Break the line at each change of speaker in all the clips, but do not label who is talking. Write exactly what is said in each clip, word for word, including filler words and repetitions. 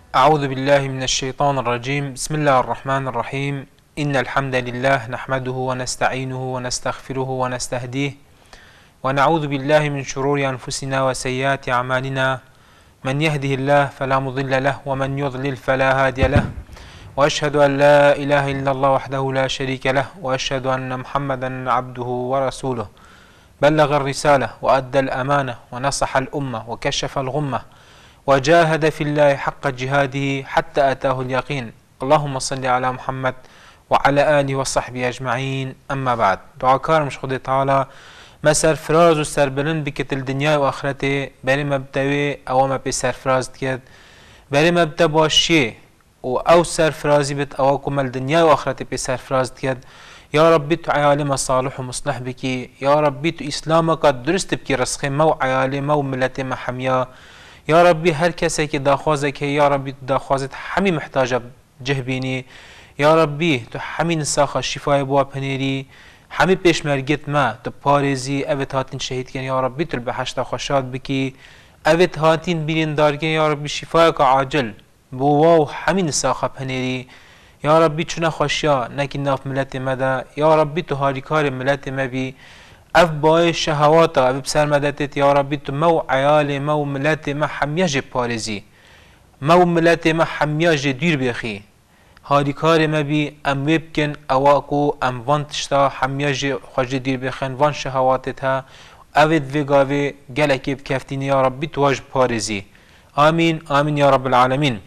أعوذ بالله من الشيطان الرجيم. بسم الله الرحمن الرحيم. إن الحمد لله نحمده ونستعينه ونستغفره ونستهديه ونعوذ بالله من شرور أنفسنا وسيئات أعمالنا. من يهده الله فلا مضل له ومن يضلل فلا هادي له، وأشهد أن لا إله إلا الله وحده لا شريك له، وأشهد أن محمدا عبده ورسوله. بلغ الرسالة وأدى الأمانة ونصح الأمة وكشف الغمة وجاهد في الله حق جهاده حتى أتاه اليقين. اللهم صل على محمد وعلى آله وصحبه أجمعين. أما بعد، دعا كارمش خود تعالى مسر فراز و سربلند بكت الدنيا و آخرته بري مبتوي أو ما بي سرفراز كد بري مبتو باشي و أو سرفرازي بت أو كم الدنيا و آخرته بي سرفراز كد. يا ربي تو عيالي صالح ومصلح بكي، يا ربي تو إسلامك درست بكي رسخي مو عيالي مو ملتي محمية. يا ربي هر کسی که داخوازك يا ربي داخوازت حمي محتاجة جهبيني. يا ربي تو حمي نساخة شفاء بوا بنيري، حمي پیش مرگت ما تو پارزي اوت هاتين شهيد كن. يا ربي تو البحشت خوشاد بكي اوت هاتين بيرين دارگن. يا ربي شفاءك عاجل بواو حمي نساخة بنيري. يا ربي چونه خوشيا نكن ناف ملت مدا. يا ربي تو هاريكار ملت ما بي اف باي شهواتا اف بسر مدتت. يا ربي تو مو عيالي مو ملاتي ما حمياج بارزي مو ملاتي ما حمياج دير بيخي هاري كاري ما بي ام ويبكن اواكو ام وان تشتا حمياج خوش دير بيخن وان شهواتتها اوید وگاوی گلکی بکفتین. يا ربي تواج بارزي. آمين آمين يا رب العالمين.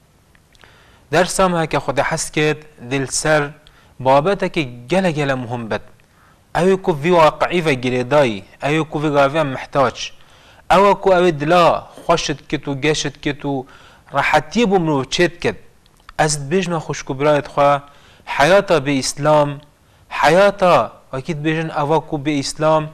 درسام هكا خود حسكت دل سر بابتك گل گل مهم بد. اوه کو في واقعي و گریدایی، اوه کو في غاوی محتاج، اوه کو اوه دلا خوشت کت و گشت کت و راحتی بمرو چت کت. از بیجنا خوشکو برایت خواه حیاتا به اسلام، حیاتا وکیت بیجن اوه کو به اسلام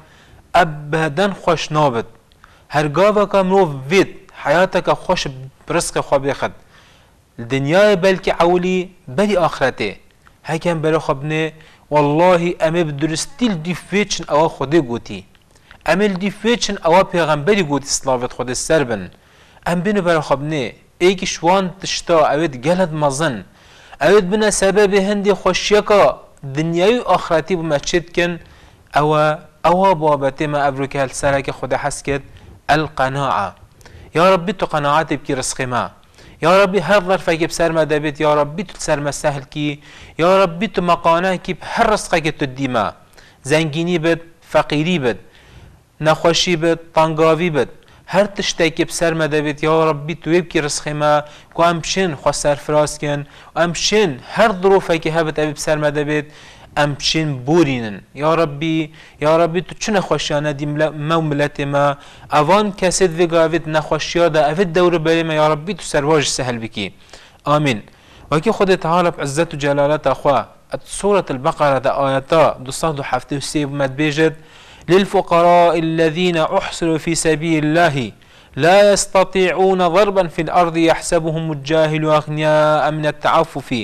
ابدا خوش نابد. هرگاوه که مرو وید حیاتا که خوش برسق خواه بخد الدنيا بلكي عولي بلي آخرته. هكذا برا خبنه والله امه بدرستیل دیفیچن او خوده گوتی، امه دیفیچن او پیغمبری گوتی سلاوت خود سربن. ام بینو برا خبنه ایک شوان تشتا اوید گلد مزن اوید بنا سبب هندی خوشیکا دنیای آخرتی بمچد کن. او او بابته ما ابروکه السرک خود حسکت القناعه. يا ربي تو قناعات بكي رزق ما. يا ربي هر ظرفك بسر ما دبت. يا ربي تو سر ما سهل كي. يا ربي تو مقانه كي بهر رزقك تديما. زنگيني بد، فقيري بد، نخوشي بد، طنقاوي بد، هر تشتاكي بسر ما دبت. يا ربي تو يبكي رزق ما كو امشن خسر فراس كن امشن هر ظروفك هبت ابي بسر ما دبت امشن بورينن. يا ربي يا ربي تو چه نخوشيانه دي مو ملت ما اوان كسد وگاوت نخوشيا دا افد دور بري ما. يا ربي تو سرواج سهل بكي. آمين. وكي خود تعالى بعزت وجلالت اخوة سورة البقرة دا آياتا دوصاد وحفته وسيب مد بيجد للفقراء الذين احصروا في سبيل الله لا يستطيعون ضربا في الارض يحسبهم الجاهل اغنياء من التعفف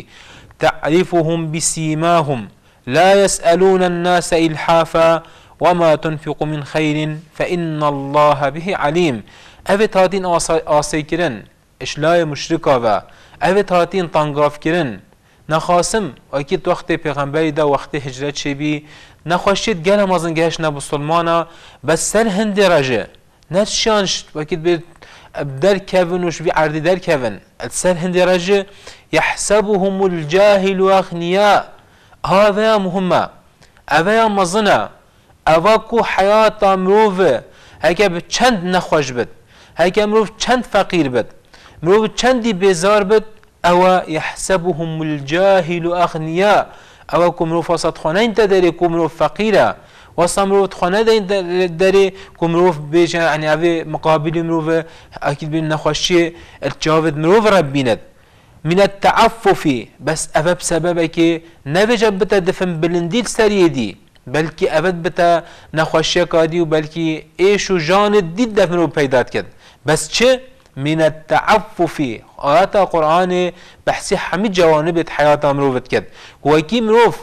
تعرفهم بسيماهم لا يسألون الناس إلحافا وما تنفق من خير فإن الله به عليم. أفت هاتين آسي كرن إشلاي مشركا و أفت هاتين طنقاف كرن نخاسم وأكيد وقت پیغمبری دا وقت هجرت شبي نخوشید گل مازن گهش نبو سلمانا بس سر هند رجه نتشانش وأكيد بيت در كevin وش بي عردي در كevin السر هند رجه يحسبهم الجاهل أغنياء. هذا مهمة اوه مزنه اوه کو حیات مروفه هکه به چند نخوش بد، هکه مروف چند فقیر بد، مروف چندی بیزار بد اوه يحسبهم الجاهل اغنياء. اوه کو مروف وسط خانه انت داری کو مروف فقیره وسط مروف خانه داری کو مروف بیش یعنی اوه مقابل مروف اکید بین نخوشی الجاود مروف ربیند من التعفف. بس أفا بسببك نفجب بتا دفن بلنديل سريدي بلكي أفد بتا نخوشيك دي وبلكي إيشو جان الديد دفنو بيدات كد. بس چه من التعفف آيات القرآن بحسي حمي جوانب حياة مروفت كد. وكي مروف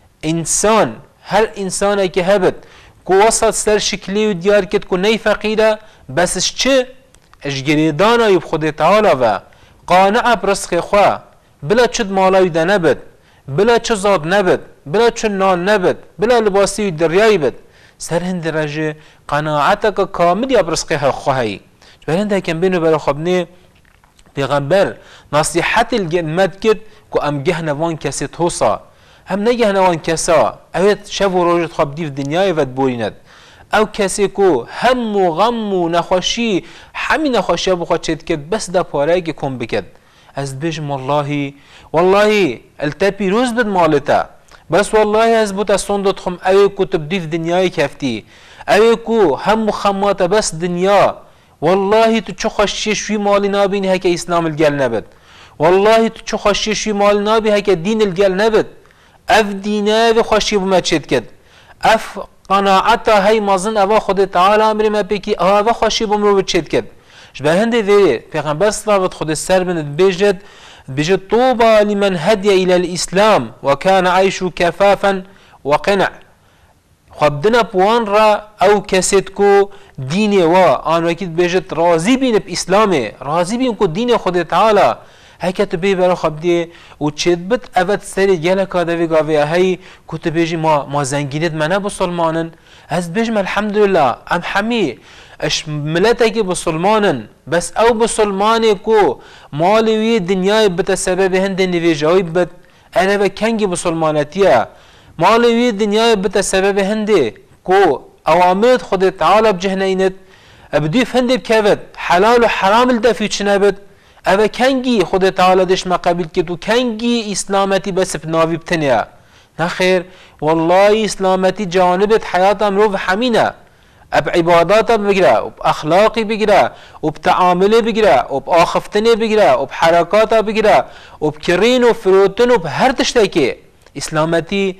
إنسان هر إنسان كي هبت كو وسط سر شكلي وديار كد كو ني فقيرة بس چه اش گریدانا یب خود تعالی و قانع برزق خوا بلا چد مالاوی ده نبد بلا چه زاد نبد بلا چه نان نبد بلا لباسی دریایی بد سر هند رجه قناعت که کامل یا برزق خواهی بر هند هکم بینو برای خبنه پیغمبر نصیحت الگنمت کد که ام گهنوان کسی توسا هم نگهنوان کسا اوید شب و روژت خواب دیو دنیای ود بوریند او کسی کو هم و غم و نخوشی همی نخوشی بخواد چید کد بس دا پاره که کن بکد از بجم والله والله التپی روز بد مالتا بس والله از بوت سندت خم اوی کو تبدیف دنیای کفتی اوی کو هم و خمات بس دنیا والله تو چه خوشی شوی مالی نابینی هکه اسلام الگل نبد والله تو چه خوشی شوی مالی نابی هکه دین الگل نبد اف دینه و خوشی بما چید کد اف قناعتا هی مازن اوا خود تعالی امر ما بکی اوا خوشی بمرو بچید کد شبه هنده وی پیغمبر صلوات خود سر بند بجد بجد طوبى لمن هدي الى الاسلام وكان عيش كفافا وقنع خبدنا بوان را او کسید کو دین و آن وکید بجد راضی بین باسلامه راضی بین کو دین خود تعالی هکت بی برای خبدی و چید بد اول سری گله کاده وی گاوی هی کت بیجی ما ما زنگینت منه بسلمانن از بیجم الحمدلله ام حمی اش ملته که بسلمانن بس او بسلمانی کو مالوی دنیای بتا سبب هند نویجایی بد انا و کنگی بسلمانتیه مالوی دنیای بتا سبب هنده کو اوامرت خود تعالی بجهنینت بدیف هنده بکوت حلال و حرام الدفی چنه بد او کنگی خود تعالی دش ما قبیل کد و کنگی اسلامتی بس بناوی بتنیا نخیر والله اسلامتی جانبت حیات امرو همینه اب عبادات بگیره اب اخلاقی بگیره اب تعامل بگیره اب آخفتنی بگیره اب حرکات بگیره اب کرین و فروتن اب هر تشتی که اسلامتی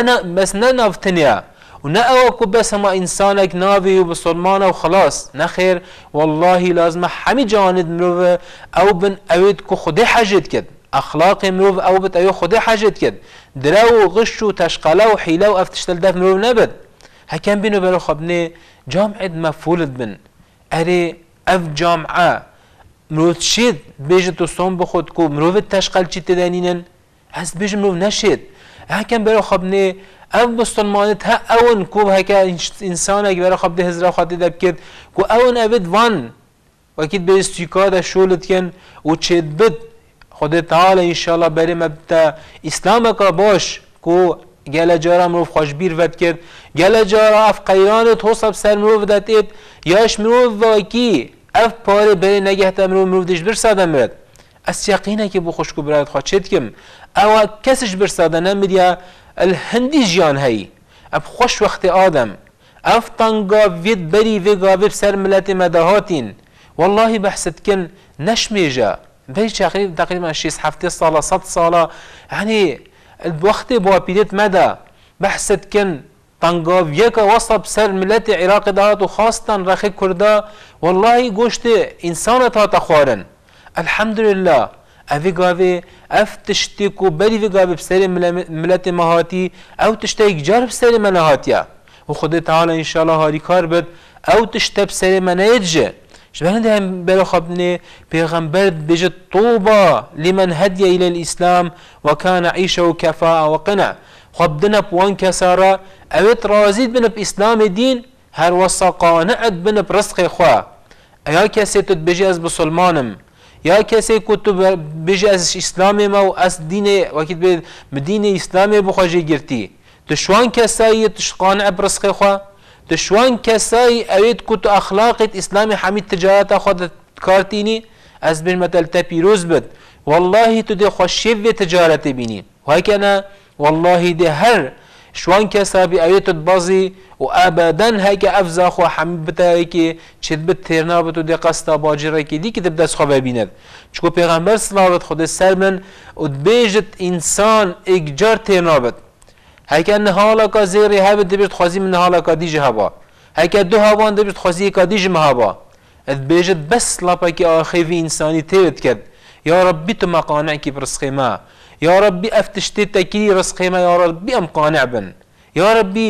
بس نه نافتنیا و نه اوکو بس ما انسانک ناوی و بسلمان و خلاص نخیر والله لازم همی جاند مروف او بن اوید که خود حجت کد اخلاق مروف او بت او خود حجت کد درو و غش و تشقله و حیله و افتشتل دف مروف نبد هکم بینو برو خبنه جامعه مفولد بن اره اف جامعه مروف شید بیجت و صوم بخود کو مروف تشقل چی تدانینن از بیج مروف نشید هکم برو خبنه اف بسلمانت ها اون کو هکا انسان اگه برای خب ده هزار خاطی دب کد کو اون اوید وان وکید به استیکاد شولت کن و چید بد خود تعالی انشاءالله برای مبتا اسلام کا باش کو گل جارا مروف خوشبیر ود کرد گل جارا اف قیرانت حساب سر مروف داد اید یاش مروف واکی اف پاره برای نگهت مروف مروف دیش برساده مرد از یقینه که بو خوشکو برایت خواه چید کم او کسش برساده نمیدیا الهندی جان هی اب خوش وقت آدم اف تنگا وید بری ویگا ویب سر ملت مدهاتین والله بحثت کن نشمیجا بری تقریبا تقریبا شیست هفته ساله صد ساله يعني الوقت بوا بيدت مدى بحثت كن تنگا ویکا وصب سر ملت عراق دهات و خاصتا رخی کرده والله گوشت انسان تا تخوارن الحمدلله اوی گاوی اف تشتی کو بری وی گاوی بسر ملت مهاتی او تشتی جار بسر منهاتیا و خود تعالی انشاءالله هاری کار بد او تشتی بسر منهجه شبهن ده هم برا خبنه پیغمبر بجد طوبا لمن هدی الى الاسلام وكان عيشه كفاء وقنع خبدنا بوان كسارا اوت رازيد بنا باسلام دين هر وصا قانعت بنا برزق خواه يا كسي تتبجي از بسلمانم يا كسي كنت بجي از اسلامي ما و از دين وكيد بدين اسلامي بخواجي گرتي تشوان كساي تشقانع برزق خواه تشوان کسایی اوید کت اخلاقت اسلامی حمید تجارت خود کارتینی از بین مثل تپیروز بد والله تو ده خوشی و تجارت بینی و هکنه والله ده هر شوان کسا بی اوید بازی و ابدا هکه افزا خو حمید بتا که چید بد ترنا بتو ده قصد باجره که دی که تب دست خواه ببیند چکو پیغمبر صلوات خود سر من و بیجت انسان اگجار ترنا بد هکه نهالا کا زیری هبت دبیرت خوازی من نهالا کا دیجه هوا هکه دو هوان دبیرت خوازی کا دیجه مهوا اد بیجت بس لپا که آخیوی انسانی تیوت کد یا ربی تو مقانع کی برسخی ما یا ربی افتشتی تکی رسخی ما یا ربی ام قانع بن یا ربی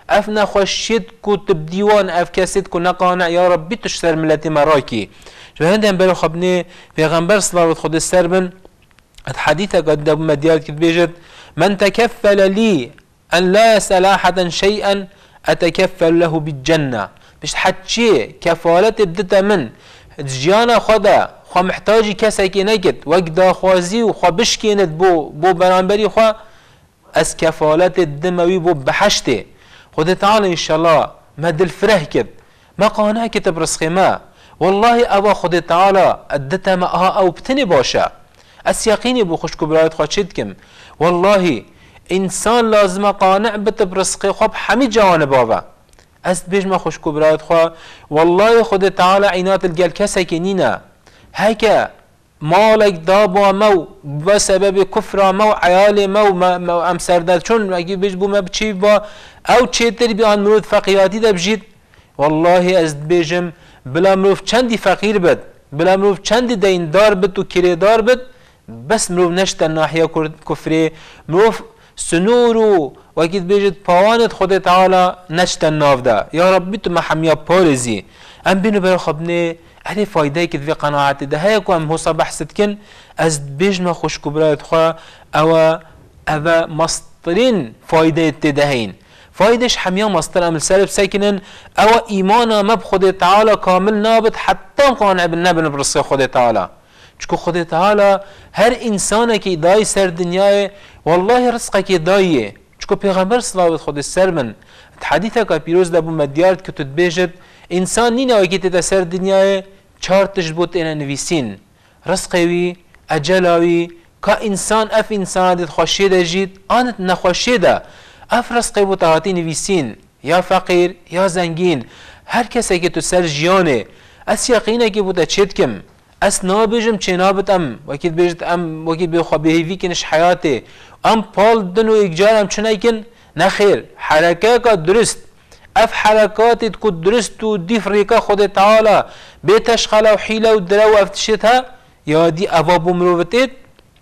اف نخوشید کو تبدیوان اف کسید کو نقانع یا ربی تشتر ملت مراکی جهندم بلو خبني پیغمبر صلی الله خود سربن الحديث قد مديات كده بيجد من تكفل لي أن لا يسأل أحدا شيئا أتكفل له بالجنة بيش حتشي كفالة بدتا من جيانا خدا خو محتاجي كساكي نكت وقدا خوازي وخو بشكينت بو بو برانبري خو أس كفالة الدموي بو بحشتي خد تعالى إن شاء الله ما دل فره كد ما قانع كتب رسخي ما والله أبا خد تعالى أدتا ماها أو بتني باشا أس يقيني بو خوش كبرايت خوشيدكم والله إنسان لازم قانع بتبرسقي خوب حمي جوانب بابا أس بيج ما خوش كبرايت خو والله خد تعالى عينات الجال كسكي نينا هكا مالك دابا مو بسبب كفر مو عيالي مو ما مو ام سرداد چون اگه بيج بو ما بچي با او چيتر بيان مرود فقيراتي ده بجيد والله از بيجم بلا مروف چندي فقير بد بلا مروف چندي دين دار بد و كري دار بد بس مروف نشتا ناحية كفري مروف سنورو وكيد بيجد پاوانت خود تعالى نشتا ناف ده يا ربي تو محمية پارزي ام بينو برو خبني هذه فايدة كده في قناعتي ده هيك وام هو صباح ستكن از بيجنا خوش كبرات خوا او او مصدرين فايدة تدهين فايدش حمية مصدر امل سالب ساكنن او ايمانا ما بخد تعالى كامل نابت حتى قانع بالنبي برسي خد تعالى چكو خد تعالى هر انسان كي داي سر دنيا والله رزقه كي دايه چكو پیغمبر صلى الله عليه خد السر من حديثك بيروز لابو مديارت كتو تبيجد انسان نينا وكي تتسر دنيا چار تجبوت انا نويسين رزقوي اجلاوي كا انسان اف انسان دي خوشيده جيد انت نخوشيده اف رزقي بوتهاتي نويسين يا فقير يا زنگين هر کسی که تو سر جیانه اس یقینه که بوده چیدکم اس نابجم چه نابت ام وكيد بيجت ام وكيد بيخوا بهيفي كنش حياتي ام بال دنو اجارم چنه كن نخير حركاك درست اف حركات تكون درست و دي فريقا خود تعالى بتشخله وحيله ودرو افتشتها يا دي ابابو مروتت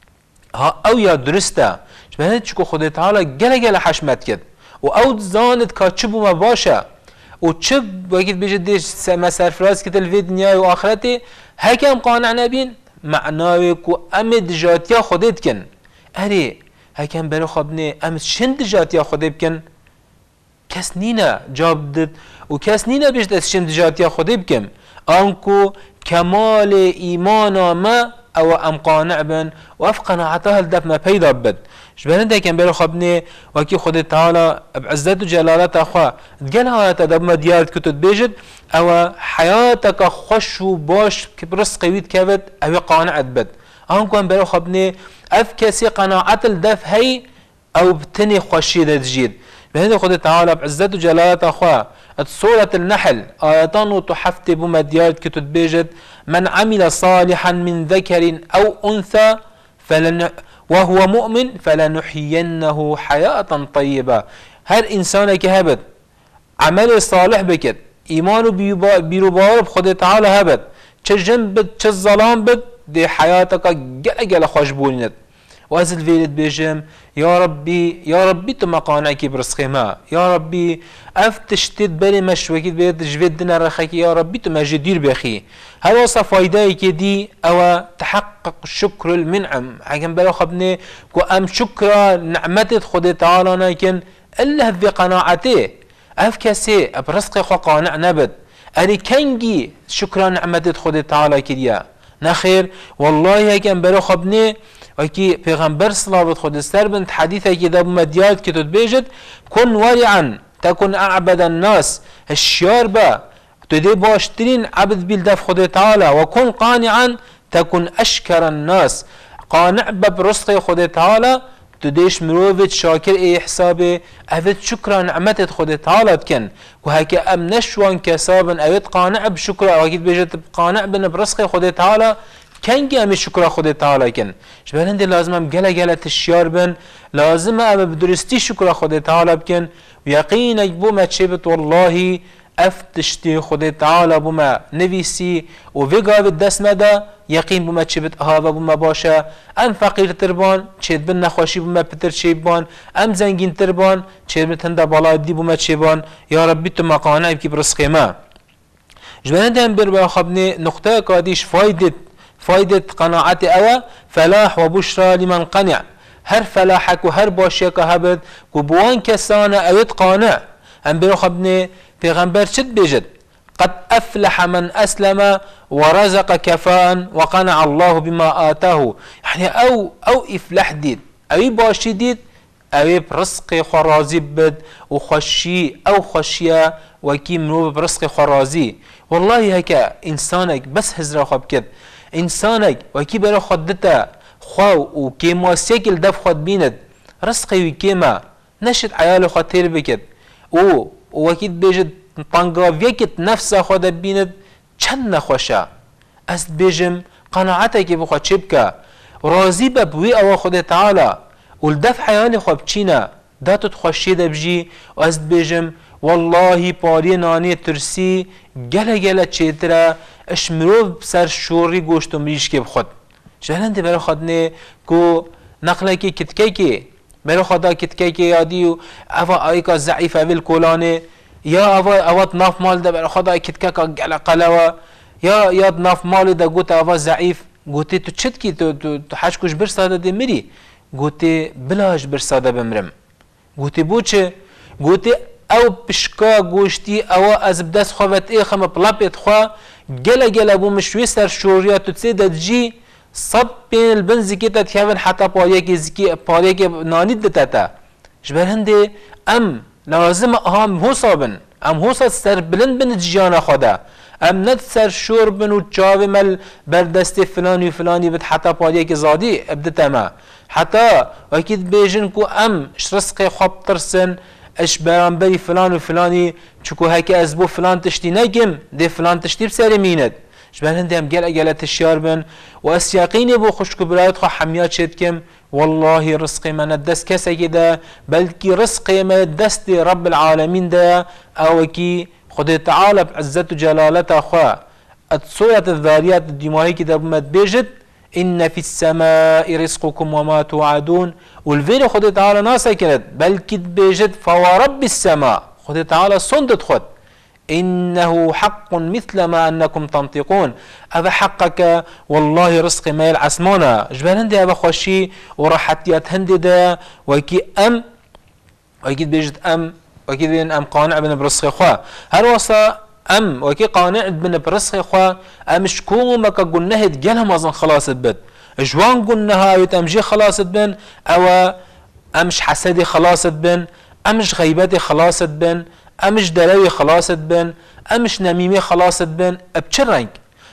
ها او يا درسته شبهت چكو خود تعالى گله گله حشمت كد و او زانت کا چبو ما باشه و چب وكيد بيجت دي مسرفراز كت الفي دنيا و اخرتي هكام قانع نبين معناه كو امد جاتيا خودت كن اري هكام برو خبني ام شند جاتيا خودت كن کس نینا جاب دد و کس نینا بیشتر از شند جاتیا خودی بکم آنکو کمال ایمان ما او ام قانع بن و اف قناعتها الدف ما پیدا بد شبهن ده کن برو خبني وكي خود تعالى بعزت و جلالت اخوا تقال هايتا دب ما ديارت كتو تبيجد او حياتك خوش و باش كبرس قويت كبد او قانعت بد آنکو ام برو خبني اف كسي قناعت الدف هي او بتني خوشي ده تجيد بهذا خد تعالى بعزت وجلالات اخوا سورة النحل آياتان وتحفتي بما ديارت كتو تبيجد من عمل صالحا من ذكر او انثى فلن وهو مؤمن فلنحيينه حياة طيبة هر انسان كهبت عمل صالح بكت ايمانه بيروبار بخد تعالى هبت چه جنبت چه الظلام بت دي حياتك جل جل خوشبونت وازل فيلت بيجم يا ربي يا ربي تما قانعك برزقي ما يا ربي افتشتد بالي مشوكي بيت جفدنا رخيكي يا ربي تما جدير بخي هذا صفايدايك دي او تحقق شكر المنعم حكم بلا خبني كو ام شكر نعمتت خد تعالى لكن الا في قناعته اف كسي برزقي خو قانع نبت اري كنجي شكرا نعمتت خد تعالى كديا نخير والله هكم بلا خبني وكي پیغمبر صلى الله عليه وسلم بنت حديثه كده بمديات كده تبيجد كن ورعا تكن اعبد الناس الشيار با تدي باشترين عبد بالدف خد تعالى وكن قانعا تكن اشكر الناس قانع برزق خد تعالى تديش مروفت شاكر اي حسابه افت شكرا نعمت خد تعالى كن وهكا ام نشوان كسابا اوت قانع بشكر او اكيد بيجد قانع بن برزق خد تعالى كنجي امي شكرا خود تعالى كن شبهن دي لازم ام گله گله تشيار بن لازم ام بدرستي شكرا خود تعالى بكن ويقينك بما تشبت والله افتشتي خود تعالى بما نفيسي وفيقا بالدسمة دا یقین بوم چه بد هاوا بوم باشه ام فقیر تربان چه بن نخوشی بوم پتر چه بان ام زنگین تربان چه بتنده بالا دی بوم چه بان یا ربی تو مقانع کی برزق ما جبران هم بر خبني نقطة كاديش فايدة فايدة قناعة أوا فلاح وبشرى لمن قنع هر فلاحك وهر باشيك هبد كبوان كسانة أوت قانع هم بر خبني پیغمبر شد بيجد قد أفلح من أسلم ورزق كفاء وقنع الله بما آتاه يعني أو أو إفلح ديد أو باشي ديد أو برزق خرازي بد وخشي أو خشية وكي منو برزق خرازي والله هكا إنسانك بس هزرا خب كد إنسانك وكي برا خدتا خواو وكيما سيكل دف خد بيند رزقي وكيما نشد عياله خطير بكد و وكيد بيجد طنقا فيكت نفسه خد بيند چند نخوشا أست بيجم قناعتك بخواد شبكا راضي ببوي أو خد تعالى والدف حيالي خب چينا داتو تخوشي دبجي وأست بيجم والله پاری نانی ترسی گله گله چیتره اش مروف سر شوری گوشت و مریش که بخود جهلنده برای خود نه کو نقله که کتکه که برای خدا کتکه که یادی و اوا آیکا ضعیف اول کولانه یا اوا اوات ناف مال ده برای خدا کتکه که گله قلوه یا یاد ناف مال ده گوت اوا ضعیف گوتی تو چت کی تو تو حش کش برساده ده مری گوتی بلاش برساده بمرم گوتی بو چه گوتی او بشكا گوشتی او از بدست خوابت ای خم بلابت خوا گله گله بو مشوی سر شوریا تو تسیدت جی صد بین البنزی که تتخیون حتی پاریه که زکی پاریه که نانید دتتا جبر هنده ام لازم هم حسابن ام حساب سر بلند بن جیان خدا ام ند سر شور بن و چاوی مل بردست فلانی و فلانی بد حتی پاریه که زادی ابدتا ما حتی وکید بیجن کو ام شرسق خواب ترسن اش برانبری فلان و فلانی چکو هکی از بو فلان تشتی نگم ده فلان تشتی بسر میند جبال هنده هم گل گل تشیار بن و اس یقینی بو خوشکو برایت خوا حمیات شد کم والله رزق من دست کسی ده بلکی رزق من دست رب العالمین ده او کی خود تعالی بعزت و جلالت خوا الصورة الذاريات الدماغي كده بمد بيجد إن في السماء رزقكم وما توعدون والفير خد تعالى ناسا كرد بل كد بيجد فورب السماء خد تعالى صندت خد إنه حق مثل ما أنكم تنطقون أبا حقك والله رزق مال عسمانا جبال هندي أبا خوشي وراحتيات هندي دا وكي أم وكي بيجد أم وكي بين أم قانع بن برزق خوا هل وصا أم وكي قانع بن برزق خوا أم شكوم ما كقلناه تجلها مازن خلاص بد جوان قلناها يتمجي خلاص بن أو أمش حسدي خلاص بن أمش غيبتي خلاص بن أمش دلوي خلاص بن أمش نميمي خلاص بن أبشرنك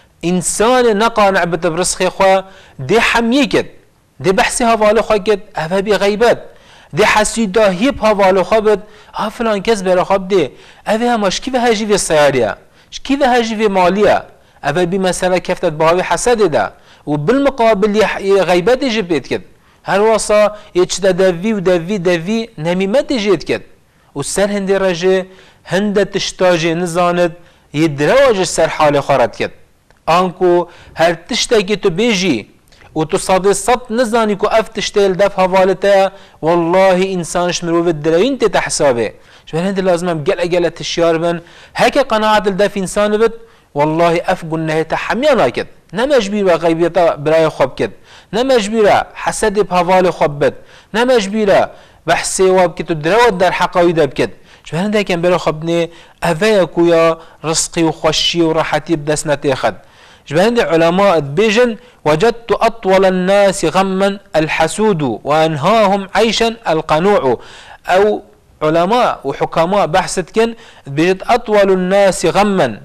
إنسان نقانع بتبرزق خوا دي حميكت دي بحثي هفالو خاكت أفا بي غيبت دي حسي داهيب هفالو خابت ها فلان كز برا خاب دي أفا هماش كيف هاجي في السيارية كيف هاجي في مالية أفا بي مسألة كفتت بهاوي حسد ده وبالمقابل غيبت يجي بيت كد هل وصا يتشتا دافي ودافي دافي نميمت يجي كد والسر هندي رجي هند تشتاجي نزاند يدرواج السر حالي خارد كد آنكو هر تشتاكي تو بيجي وتصادي الصط نزاني كو اف تشتيل دف هوالتا والله انسانش مروف الدلوين تتحسابه شو هند لازم بقلع قلع تشيار بن هكا قناعة الدف انسان بد والله اف قلناه تحميانا كد نمجبير وغيبيتا براي خوب كد نمجبير حسد بهوالي خوب بد نمجبير بحثي وابكتو دروت در حقاوي دب كد شو هند كان برا خبني افايا كويا رزقي وخشي وراحتي بدسنا تاخد جبهند علماء بيجن وجدت أطول الناس غما الحسود وأنهاهم عيشا القنوع أو علماء وحكماء بحثت كن بيجد أطول الناس غما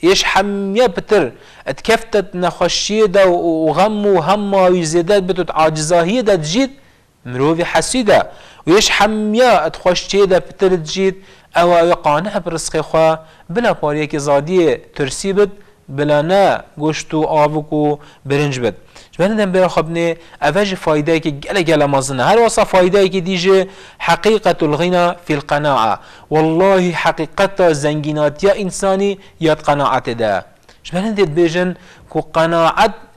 يشحم يبتر اتكفتت نخشيدة وغم وهم ويزيدات بتت عاجزاهيدة تجيد مروفي حسيدة ويشحم يا اتخشيدة بتر تجيد أو يقانع برزق خوا بلا باريك زادية ترسيبت بلا نا گوشتو آبکو برنج بد جبران برا خبني أفاج فايدة كي جل جل مازنا هل وصف فايدة كي ديجي حقيقة الغنى في القناعة والله حقيقة زنجينات يا إنساني يا قناعة ده جبران ديت بيجن كو قناعة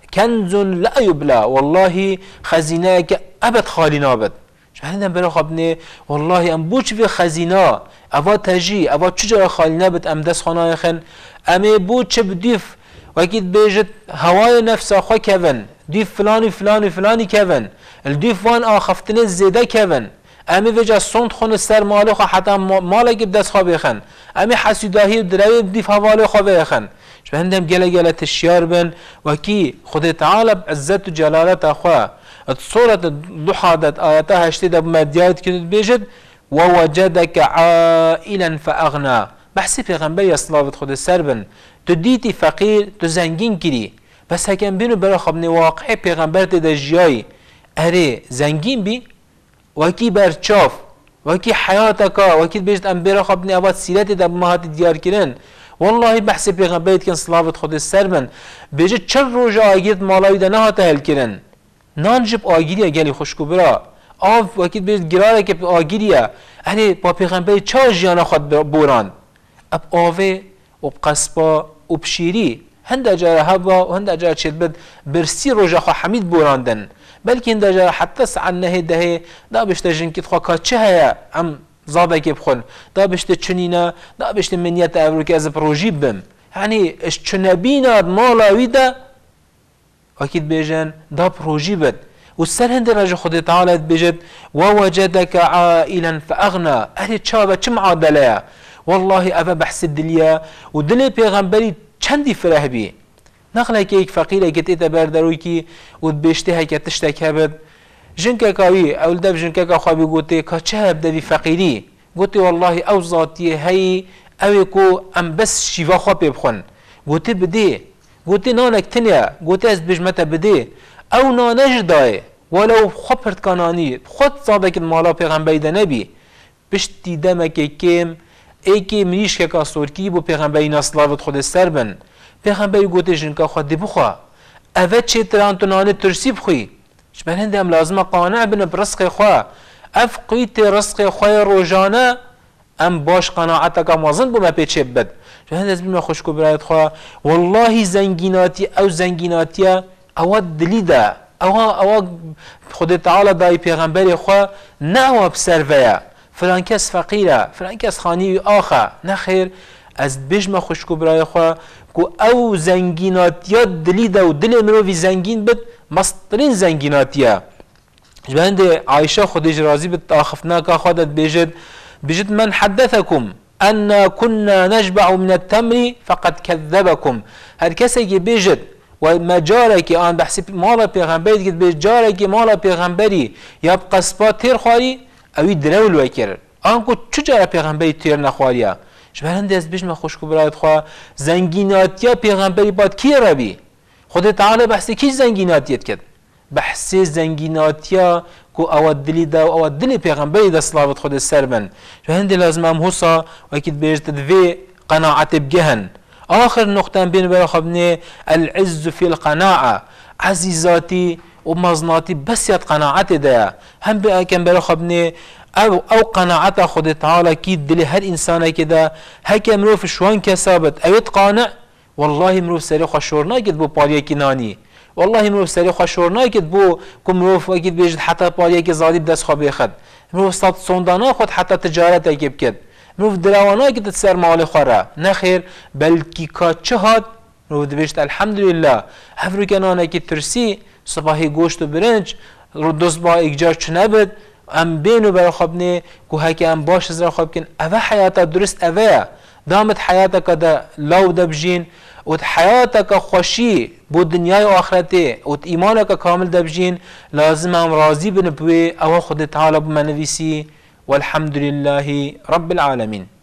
كنز لا يبلى والله خزينك أبد خالي نابد شهادة برا خبني والله أم بوش في خزينة أبا تجي أبا تشجع خالي نابد أم دس خنايا خن أمي بوش بديف وأكيد بيجت هواي نفس أخوة كيفن ديف فلاني فلاني فلاني كيفن الديف وان آخفتني زيادة كيفن أمي وجه صند خون السر ماله خا حتى مالك بدس خابي خن أمي حسوداهي ودراوي بديف هواله خابي خن شو هندم جل جل تشيار بن وكي خد تعالى بعزت وجلالة أخوة الصورة الضحى دت آياتها اشتد بمديات كده بيجد ووجدك عائلا فأغنى بحسي في غنبري صلاة خد السر بن تديتي فقير تزنجين كري بس هكذا بينو برا خبني واقعي پیغمبر تدا جياي اري زنجين بي وكي برچاف وكي حياتك وكي بيجت ام برا خبني اباد سيرتي دا بمهات ديار كرن والله بحسي پیغمبر كن صلاة خد السربن بيجت چر روجا آگيت مالاوي دا نهات هل كرن نانجب آگيريا گلي خوشكو برا آف وكي بيجت گراره که آگيريا اري با پیغمبر چا جيانا خد بوران اب آوه و بقصبا و بشيري هنده جاره هوا و هنده جاره چید بد برسی روژا خواه حمید بوراندن بلکه هنده جاره حتی سعن نهی دهی دا بشته جنکت خواه که چه هیا ام زابه که بخون دا بشته چنینه دا بشته منیت اولو که از پروژی بم یعنی اش چنبینا مالاوی دا اکید بیجن دا پروژی بد و سر هنده رجا خود تعالی بجد ووجدك عائلا فاغنى اهلی چابه چه معادله والله افا بحث الدليا ودلي پیغمبری چندی فرح بی نقله که یک فقیره که تیتا بردروی که و بشته که تشتک هبد جنکه کاوی اول دب جنکه که خوابی گوته که چه هبده بی فقیری گوته والله او ذاتی هی اوی کو ام بس شیوا خواب بخون گوته بده گوته نانک تنیا گوته از بجمت بده او نانج دای ولو خبرت کانانی خود صادق مالا پیغمبری ده نبی بشتی دمک کم ای که منیش که کاسورکی بو پیغمبری نصلاوت خود سر بن پیغمبری گوته جنکا خود دی بخوا اوه چه تران تو نانه ترسی بخوی شبه هنده هم لازمه قانع بن برسق خوا اف قیت رسق خواه روژانه ام باش قناعتا که مازن بو ما پیچه بد شبه هنده از بیم خوشکو برایت خوا والله زنگیناتی او زنگیناتی او دلی ده او او خود تعالی دای پیغمبری خوا نه او بسروه فلان کس فقیره فلان کس خانی آخه نخیر از بجم خوشکو برای خواه که او زنگیناتیا دلی ده و دل مروی زنگین بد مسترین زنگیناتیا جبهنده عایشه خودش رازی بد آخفنا که خودت بجد بجد من حدثكم أن كنا نشبع من التمر فقد كذبكم هر کسی که بجد و مجاره که آن بحثی مالا پیغمبری که بجاره که مالا پیغمبری یا بقصبات تیر خواری اوی درول وکر آنکو چجا پیغمبری تیر نخواریا جبرنده از بجم خوشکو برایت خواه زنگیناتیا پیغمبری باد کی ربی خود تعالی بحثی کی زنگیناتیت کد بحثی زنگیناتیا کو او دلی دا و او دلی پیغمبری دا صلاوت خود سر بن جبرنده لازم هم حسا و اکید بیجت دوی قناعت بگهن آخر نقطه بین برای خبنه العز فی القناعه عزیزاتی و مزناتی بس یاد قناعت ده هم کم برای خبنه او او قناعت خود تعالی کی دل هر انسان که ده هک مروف شوان کسابت اوید قانع والله مروف سری خوشور ناکد بو پاریه کی نانی والله مروف سری خوشور ناکد بو کم مروف وکید بیجد حتی پاریه کی زادی دست خوابی خد مروف صد سوندانا خود حتی تجارت اکیب کد مروف دروانا که تسر مال خوره نخیر بلکی که چه هاد مروف دبیشت الحمدلله هفرو کنانه که ترسی صباحی گوشت و برنج رو دوست با اگجار چنه بد ام بینو برای خوابنه که هکی ام باش از را خواب کن اوه حیاتا درست اوه دامت حیاتا که دا لو دا بجین و حیاتا که خوشی بود دنیای آخرته و ایمانا که کامل دا بجین لازم ام راضی بنبوی اوه خود تعالی بمنویسی والحمد لله رب العالمين.